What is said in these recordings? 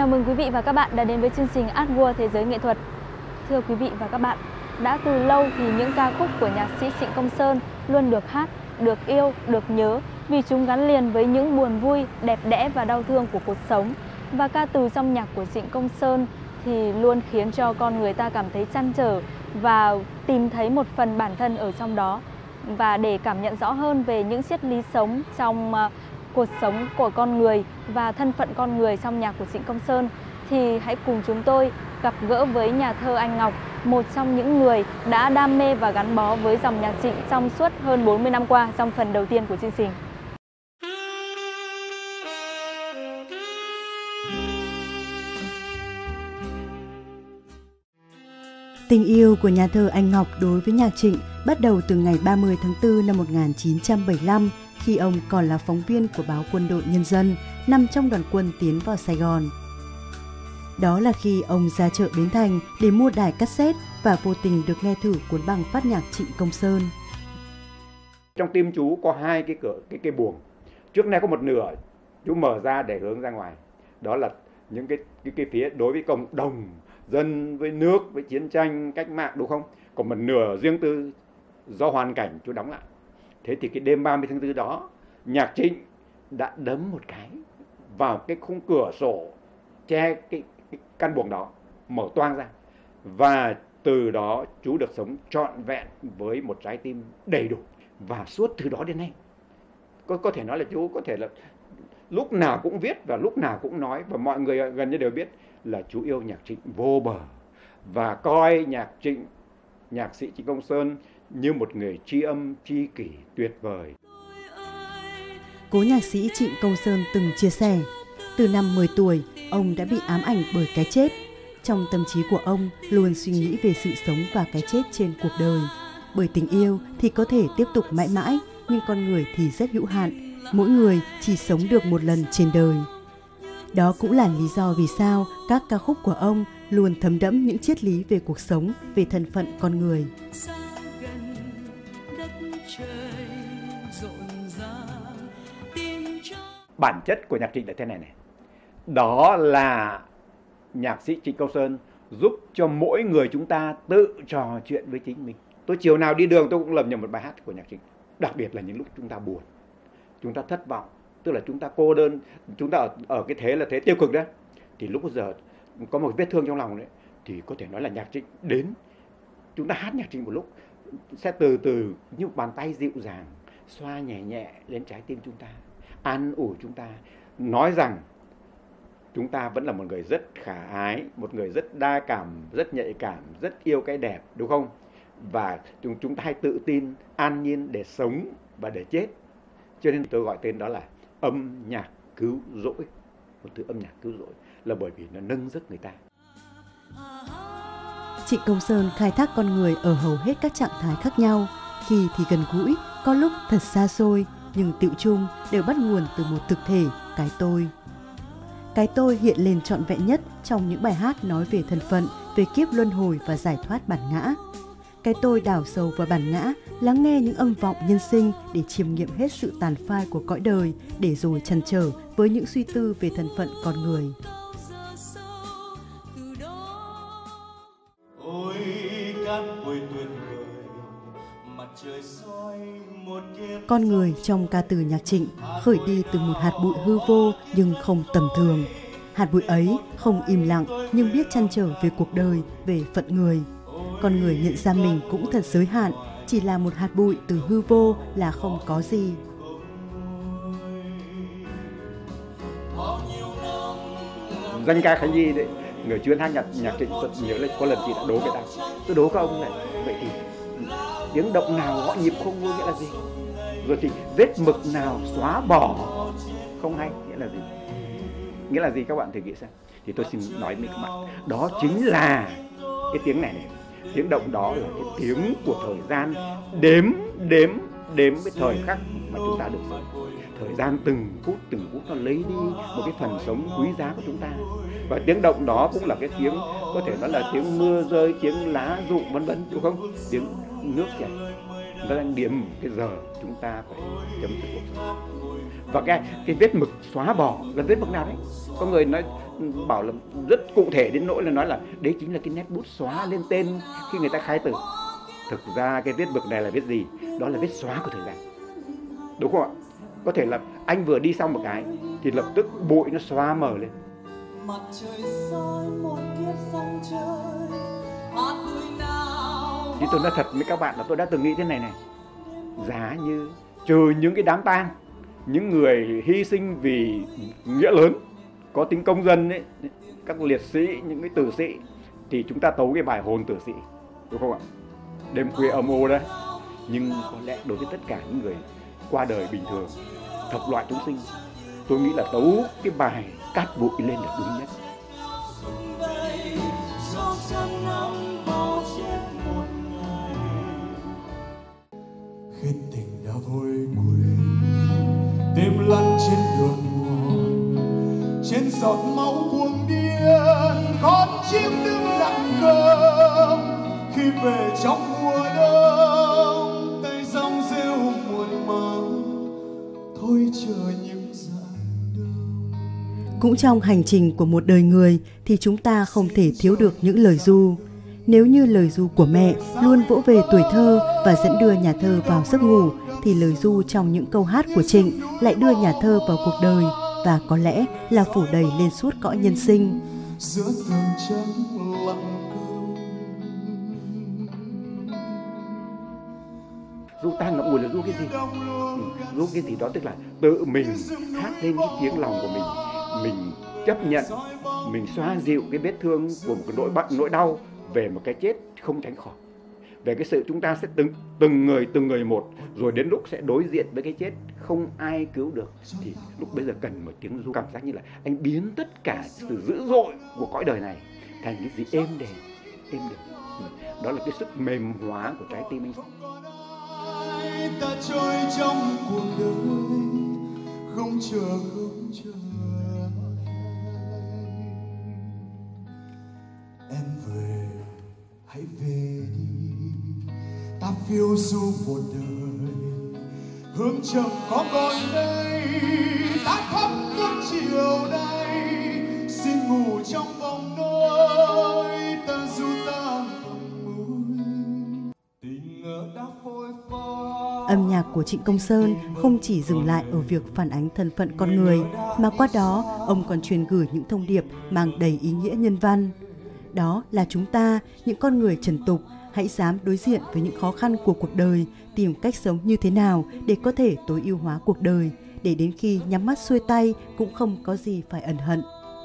mừng quý vị và các bạn đã đến với chương trình Art World Thế giới nghệ thuật. Thưa quý vị và các bạn, đã từ lâu thì những ca khúc của nhạc sĩ Trịnh Công Sơn luôn được hát, được yêu, được nhớ vì chúng gắn liền với những buồn vui, đẹp đẽ và đau thương của cuộc sống. Và ca từ trong nhạc của Trịnh Công Sơn thì luôn khiến cho con người ta cảm thấy trăn trở và tìm thấy một phần bản thân ở trong đó. Và để cảm nhận rõ hơn về những triết lý sống trong cuộc sống của con người và thân phận con người trong nhạc của Trịnh Công Sơn, thì hãy cùng chúng tôi gặp gỡ với nhà thơ Anh Ngọc, một trong những người đã đam mê và gắn bó với dòng nhạc Trịnh trong suốt hơn 40 năm qua trong phần đầu tiên của chương trình. Tình yêu của nhà thơ Anh Ngọc đối với nhạc Trịnh bắt đầu từ ngày 30 tháng 4 năm 1975, khi ông còn là phóng viên của báo Quân đội Nhân dân, nằm trong đoàn quân tiến vào Sài Gòn. Đó là khi ông ra chợ Bến Thành để mua đài cassette và vô tình được nghe thử cuốn băng phát nhạc Trịnh Công Sơn. Trong tim chú có hai cái buồng. Trước nay có một nửa chú mở ra để hướng ra ngoài. Đó là những cái phía đối với cộng đồng, dân với nước, với chiến tranh, cách mạng, đúng không? Còn một nửa riêng tư do hoàn cảnh chú đóng lại. Thế thì cái đêm 30 tháng 4 đó, nhạc Trịnh đã đấm một cái vào cái khung cửa sổ che cái căn buồng đó, mở toang ra. Và từ đó chú được sống trọn vẹn với một trái tim đầy đủ. Và suốt từ đó đến nay, có thể nói là chú có thể là lúc nào cũng viết và lúc nào cũng nói, và mọi người gần như đều biết là chú yêu nhạc Trịnh vô bờ và coi nhạc Trịnh, nhạc sĩ Trịnh Công Sơn như một người tri âm tri kỷ tuyệt vời. Cố nhạc sĩ Trịnh Công Sơn từng chia sẻ, từ năm 10 tuổi, ông đã bị ám ảnh bởi cái chết. Trong tâm trí của ông luôn suy nghĩ về sự sống và cái chết trên cuộc đời. Bởi tình yêu thì có thể tiếp tục mãi mãi, nhưng con người thì rất hữu hạn. Mỗi người chỉ sống được một lần trên đời. Đó cũng là lý do vì sao các ca khúc của ông luôn thấm đẫm những triết lý về cuộc sống, về thân phận con người. Bản chất của nhạc Trịnh là thế này. Đó là nhạc sĩ Trịnh Công Sơn giúp cho mỗi người chúng ta tự trò chuyện với chính mình. Tôi chiều nào đi đường tôi cũng lầm nhầm một bài hát của nhạc Trịnh. Đặc biệt là những lúc chúng ta buồn, chúng ta thất vọng, tức là chúng ta cô đơn, chúng ta ở cái thế là thế tiêu cực đó. Thì lúc bây giờ có một vết thương trong lòng đấy, thì có thể nói là nhạc Trịnh đến. Chúng ta hát nhạc Trịnh một lúc sẽ từ từ như một bàn tay dịu dàng xoa nhẹ nhẹ lên trái tim chúng ta, an ủi chúng ta, nói rằng chúng ta vẫn là một người rất khả ái, một người rất đa cảm, rất nhạy cảm, rất yêu cái đẹp, đúng không? Và chúng ta hãy tự tin, an nhiên để sống và để chết. Cho nên tôi gọi tên đó là âm nhạc cứu rỗi. Một thứ âm nhạc cứu rỗi là bởi vì nó nâng giấc người ta. Trịnh Công Sơn khai thác con người ở hầu hết các trạng thái khác nhau. Khi thì gần gũi, có lúc thật xa xôi, nhưng tựu chung đều bắt nguồn từ một thực thể, cái tôi. Cái tôi hiện lên trọn vẹn nhất trong những bài hát nói về thân phận, về kiếp luân hồi và giải thoát bản ngã. Cái tôi đào sâu vào bản ngã, lắng nghe những âm vọng nhân sinh để chiêm nghiệm hết sự tàn phai của cõi đời, để rồi trăn trở với những suy tư về thân phận con người. Con người trong ca từ nhạc Trịnh khởi đi từ một hạt bụi hư vô nhưng không tầm thường. Hạt bụi ấy không im lặng nhưng biết trăn trở về cuộc đời, về phận người. Con người nhận ra mình cũng thật giới hạn, chỉ là một hạt bụi từ hư vô là không có gì. Danh ca Khánh Nhi đấy, người chuyên hát nhạc Trịnh, tôi nhớ là có lần chị đã đố người ta. Tôi đố các ông này, vậy thì tiếng động nào gõ nhịp không vui nghĩa là gì? Rồi thì vết mực nào xóa bỏ không hay nghĩa là gì? Nghĩa là gì các bạn thử nghĩ xem. Thì tôi xin nói với các bạn, đó chính là cái tiếng này. Tiếng động đó là cái tiếng của thời gian đếm với thời khắc mà chúng ta được sống. Thời gian từng phút nó lấy đi một cái phần sống quý giá của chúng ta. Và tiếng động đó cũng là cái tiếng, có thể nói là tiếng mưa rơi, tiếng lá rụng vân vân, đúng không? Tiếng nước chảy. Nó đang điểm cái giờ chúng ta phải chấm dứt cuộc sống. Và cái vết mực xóa bỏ là vết mực nào đấy? Có người nói bảo là rất cụ thể đến nỗi là nói là đấy chính là cái nét bút xóa lên tên khi người ta khai tử. Thực ra cái viết bực này là viết gì? Đó là viết xóa của thời gian, đúng không ạ? Có thể là anh vừa đi xong một cái thì lập tức bụi nó xóa mờ lên. Mặt trời soi một kiếp sóng trời, hạt bụi nào. Thì tôi nói thật với các bạn là tôi đã từng nghĩ thế này này. Giá như trừ những cái đám tang, những người hy sinh vì nghĩa lớn, có tính công dân ấy, các liệt sĩ, những cái tử sĩ, thì chúng ta tấu cái bài hồn tử sĩ, đúng không ạ? Đêm khuya âm u đấy. Nhưng có lẽ đối với tất cả những người qua đời bình thường, thập loại chúng sinh, tôi nghĩ là tấu cái bài cát bụi lên là đúng nhất. Khi tình đã vội quên, đêm lăn trên đường buồn, trên giọt máu cuồng điên, con chim đứng lặng cơm. Khi về trong mùa đông, tay dòng rêu muộn màng, thôi chờ những dặn đông. Cũng trong hành trình của một đời người thì chúng ta không thể thiếu được những lời ru. Nếu như lời ru của mẹ luôn vỗ về tuổi thơ và dẫn đưa nhà thơ vào giấc ngủ, thì lời ru trong những câu hát của Trịnh lại đưa nhà thơ vào cuộc đời và có lẽ là phủ đầy lên suốt cõi nhân sinh. Giữa tường trắng lặng câm. Ru tang ngậm ngùi là ru cái gì? Ru cái gì đó tức là tự mình hát lên cái tiếng lòng của mình chấp nhận, mình xoa dịu cái vết thương của một cái nỗi đau về một cái chết không tránh khỏi, về cái sự chúng ta sẽ từng người một, rồi đến lúc sẽ đối diện với cái chết không ai cứu được, thì lúc bây giờ cần một tiếng ru, cảm giác như là anh biến tất cả sự dữ dội của cõi đời này thành cái gì êm đềm. Đó là cái sức mềm hóa của trái tim anh. Ta trôi trong cuộc đời, không chờ. Em về, hãy về đi, ta phiêu du một đời, hương trầm có còn đây, ta thắp nước chiều nay, xin ngủ trong vòng nỗi, ta du ta bằng môi, tình ngỡ đã phôi pha. Âm nhạc của Trịnh Công Sơn không chỉ dừng lại ở việc phản ánh thân phận con người, mà qua đó ông còn truyền gửi những thông điệp mang đầy ý nghĩa nhân văn. Đó là chúng ta, những con người trần tục, hãy dám đối diện với những khó khăn của cuộc đời, tìm cách sống như thế nào để có thể tối ưu hóa cuộc đời, để đến khi nhắm mắt xuôi tay cũng không có gì phải ân hận.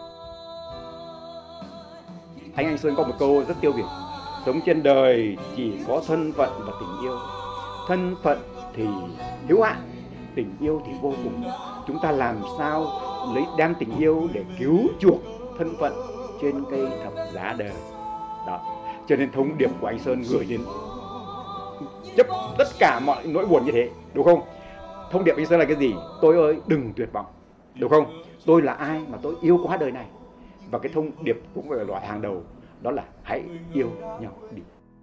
Anh Sơn có một câu rất tiêu biểu: sống trên đời chỉ có thân phận và tình yêu. Thân phận thì hữu hạn, tình yêu thì vô cùng. Chúng ta làm sao đem tình yêu để cứu chuộc thân phận trên cây thập giá đời. Đó. Cho nên thông điệp của anh Sơn gửi đến chấp tất cả mọi nỗi buồn như thế, đúng không? Thông điệp anh Sơn là cái gì? Tôi ơi, đừng tuyệt vọng, đúng không? Tôi là ai mà tôi yêu quá đời này? Và cái thông điệp cũng là loại hàng đầu, đó là hãy yêu nhau đi.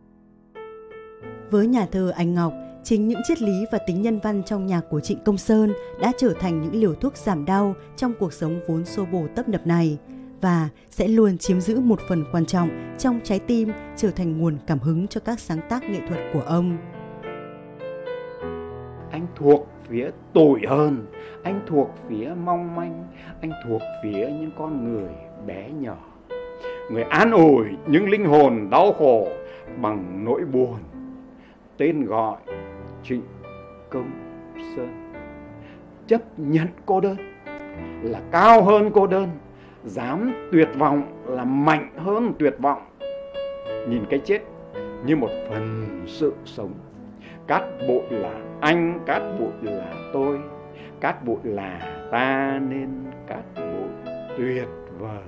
Với nhà thơ Anh Ngọc, chính những triết lý và tính nhân văn trong nhạc của Trịnh Công Sơn đã trở thành những liều thuốc giảm đau trong cuộc sống vốn xô bồ tấp nập này, và sẽ luôn chiếm giữ một phần quan trọng trong trái tim, trở thành nguồn cảm hứng cho các sáng tác nghệ thuật của ông. Anh thuộc phía tủi hờn, anh thuộc phía mong manh, anh thuộc phía những con người bé nhỏ, người an ủi những linh hồn đau khổ bằng nỗi buồn. Tên gọi Trịnh Công Sơn. Chấp nhận cô đơn là cao hơn cô đơn, dám tuyệt vọng là mạnh hơn tuyệt vọng. Nhìn cái chết như một phần sự sống. Cát bụi là anh, cát bụi là tôi, cát bụi là ta, nên cát bụi tuyệt vời.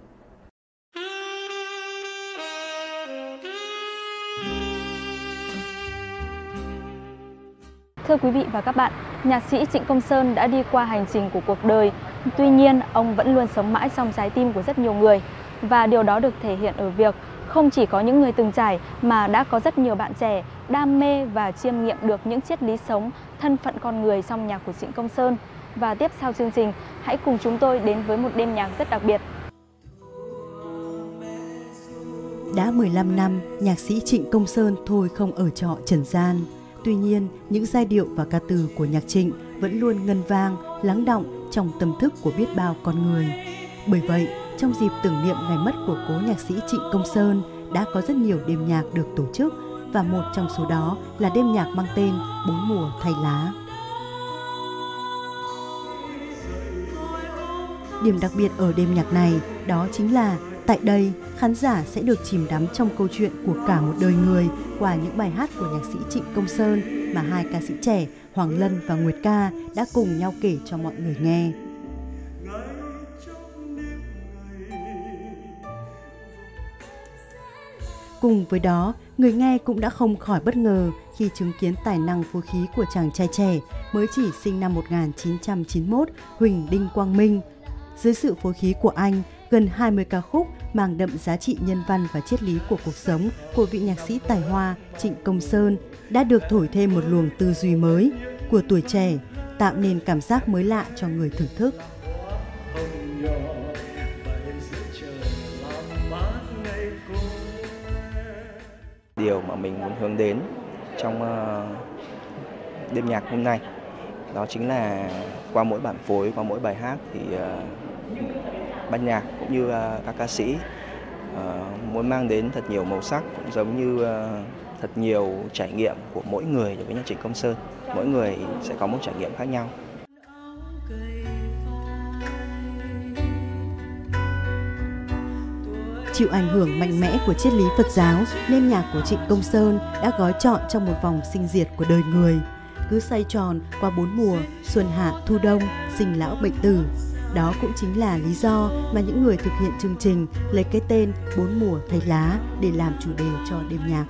Thưa quý vị và các bạn, nhạc sĩ Trịnh Công Sơn đã đi qua hành trình của cuộc đời. Tuy nhiên, ông vẫn luôn sống mãi trong trái tim của rất nhiều người. Và điều đó được thể hiện ở việc không chỉ có những người từng trải mà đã có rất nhiều bạn trẻ đam mê và chiêm nghiệm được những triết lý sống, thân phận con người trong nhạc của Trịnh Công Sơn. Và tiếp sau chương trình, hãy cùng chúng tôi đến với một đêm nhạc rất đặc biệt. Đã 15 năm, nhạc sĩ Trịnh Công Sơn thôi không ở trọ trần gian. Tuy nhiên, những giai điệu và ca từ của nhạc Trịnh vẫn luôn ngân vang, lắng đọng trong tâm thức của biết bao con người. Bởi vậy, trong dịp tưởng niệm ngày mất của cố nhạc sĩ Trịnh Công Sơn, đã có rất nhiều đêm nhạc được tổ chức, và một trong số đó là đêm nhạc mang tên Bốn mùa thay lá. Điểm đặc biệt ở đêm nhạc này đó chính là tại đây, khán giả sẽ được chìm đắm trong câu chuyện của cả một đời người qua những bài hát của nhạc sĩ Trịnh Công Sơn mà hai ca sĩ trẻ Hoàng Lân và Nguyệt Ca đã cùng nhau kể cho mọi người nghe. Cùng với đó, người nghe cũng đã không khỏi bất ngờ khi chứng kiến tài năng phối khí của chàng trai trẻ mới chỉ sinh năm 1991 Huỳnh Đinh Quang Minh. Dưới sự phối khí của anh, gần 20 ca khúc mang đậm giá trị nhân văn và triết lý của cuộc sống của vị nhạc sĩ tài hoa Trịnh Công Sơn đã được thổi thêm một luồng tư duy mới của tuổi trẻ, tạo nên cảm giác mới lạ cho người thưởng thức. Điều mà mình muốn hướng đến trong đêm nhạc hôm nay đó chính là qua mỗi bản phối, qua mỗi bài hát thì ban nhạc cũng như các ca sĩ muốn mang đến thật nhiều màu sắc, cũng giống như thật nhiều trải nghiệm của mỗi người đối với nhạc Trịnh Công Sơn. Mỗi người sẽ có một trải nghiệm khác nhau. Chịu ảnh hưởng mạnh mẽ của triết lý Phật giáo, nên nhạc của Trịnh Công Sơn đã gói trọn trong một vòng sinh diệt của đời người. Cứ xoay tròn qua 4 mùa, xuân hạ, thu đông, sinh lão bệnh tử. Đó cũng chính là lý do mà những người thực hiện chương trình lấy cái tên 4 mùa thay lá để làm chủ đề cho đêm nhạc.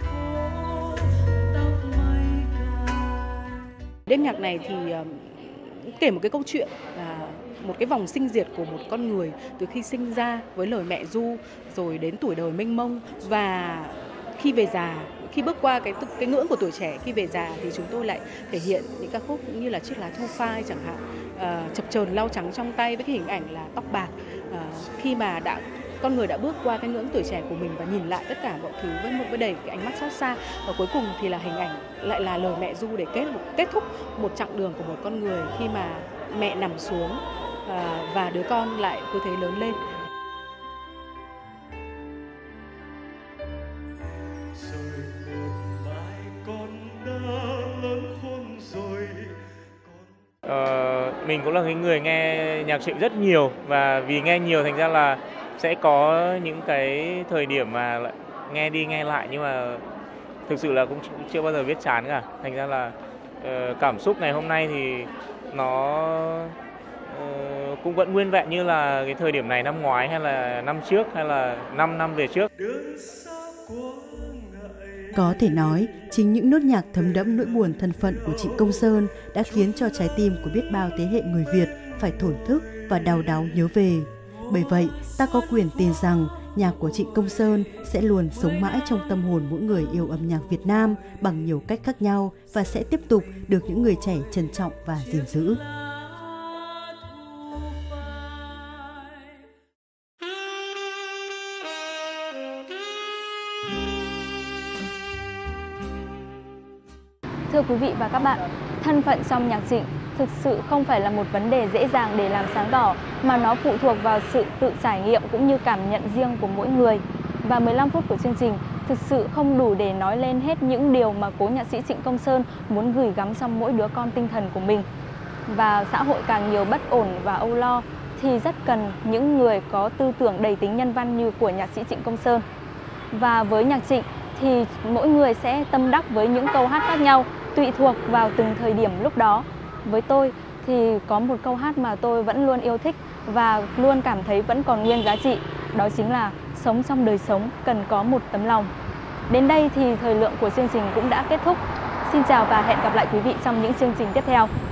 Đêm nhạc này thì kể một cái câu chuyện, một cái vòng sinh diệt của một con người từ khi sinh ra với lời mẹ ru rồi đến tuổi đời mênh mông, và khi về già, khi bước qua cái ngưỡng của tuổi trẻ, khi về già thì chúng tôi lại thể hiện những ca khúc cũng như là Chiếc lá thu phai chẳng hạn, chập chờn lau trắng trong tay với cái hình ảnh là tóc bạc, khi mà con người đã bước qua cái ngưỡng tuổi trẻ của mình và nhìn lại tất cả mọi thứ với đầy cái ánh mắt xót xa, và cuối cùng thì là hình ảnh lại là lời mẹ ru để kết thúc một chặng đường của một con người khi mà mẹ nằm xuống và đứa con lại cứ thế lớn lên. Mình cũng là cái người nghe nhạc Trịnh rất nhiều, và vì nghe nhiều thành ra là sẽ có những cái thời điểm mà nghe đi nghe lại, nhưng mà thực sự là cũng chưa bao giờ biết chán cả. Thành ra là cảm xúc ngày hôm nay thì nó cũng vẫn nguyên vẹn như là cái thời điểm này năm ngoái hay là năm trước hay là 5 năm về trước. Có thể nói, chính những nốt nhạc thấm đẫm nỗi buồn thân phận của Trịnh Công Sơn đã khiến cho trái tim của biết bao thế hệ người Việt phải thổn thức và đau đáu nhớ về. Bởi vậy, ta có quyền tin rằng nhạc của Trịnh Công Sơn sẽ luôn sống mãi trong tâm hồn mỗi người yêu âm nhạc Việt Nam bằng nhiều cách khác nhau và sẽ tiếp tục được những người trẻ trân trọng và gìn giữ. Thưa quý vị và các bạn, thân phận trong nhạc Trịnh thực sự không phải là một vấn đề dễ dàng để làm sáng tỏ, mà nó phụ thuộc vào sự tự trải nghiệm cũng như cảm nhận riêng của mỗi người. Và 15 phút của chương trình thực sự không đủ để nói lên hết những điều mà cố nhạc sĩ Trịnh Công Sơn muốn gửi gắm trong mỗi đứa con tinh thần của mình. Và xã hội càng nhiều bất ổn và âu lo thì rất cần những người có tư tưởng đầy tính nhân văn như của nhạc sĩ Trịnh Công Sơn. Và với nhạc Trịnh thì mỗi người sẽ tâm đắc với những câu hát khác nhau, tùy thuộc vào từng thời điểm lúc đó. Với tôi thì có một câu hát mà tôi vẫn luôn yêu thích và luôn cảm thấy vẫn còn nguyên giá trị, đó chính là sống trong đời sống cần có một tấm lòng. Đến đây thì thời lượng của chương trình cũng đã kết thúc. Xin chào và hẹn gặp lại quý vị trong những chương trình tiếp theo.